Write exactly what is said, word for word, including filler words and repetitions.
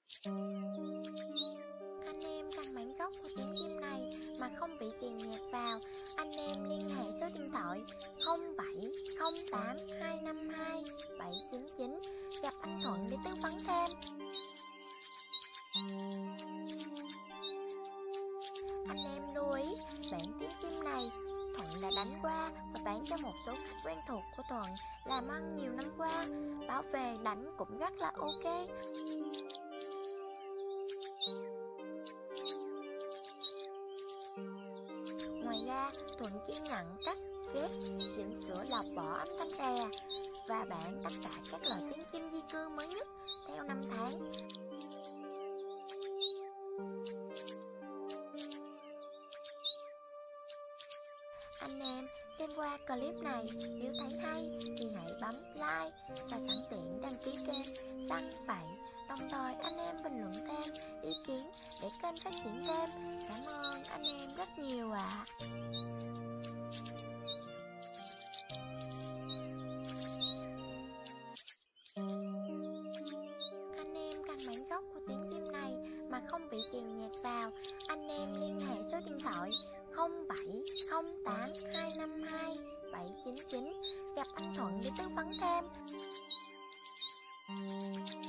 Anh em cần bản gốc của tiếng chim này mà không bị chèn nhạc vào, anh em liên hệ số điện thoại không bảy không tám hai năm hai bảy chín chín gặp anh Thuận để tư vấn thêm. Anh em lưu ý, bản tiếng chim này Thuận đã đánh qua và bán cho một số khách quen thuộc của Thuận làm ăn nhiều năm qua, báo về đánh cũng rất là ok. Ngoài ra, Thuận chuyên nhận cắt, ghép, chỉnh sửa lọc bỏ âm thanh rè và bán tất cả các loại tiếng chim di cư mới nhất theo năm tháng. Anh em xem qua clip này, nếu thấy hay thì hãy bấm like và sẵn tiện đăng ký kênh Săn Bậy. Đồng thời anh em bình luận thêm ý kiến để kênh phát triển thêm. Cảm ơn anh em rất nhiều ạ. Anh em cần bản gốc của tiếng chim này mà không bị chèn nhạc vào, anh em liên hệ số điện thoại không bảy không tám hai năm hai bảy chín chín gặp anh Thuận để tư vấn thêm.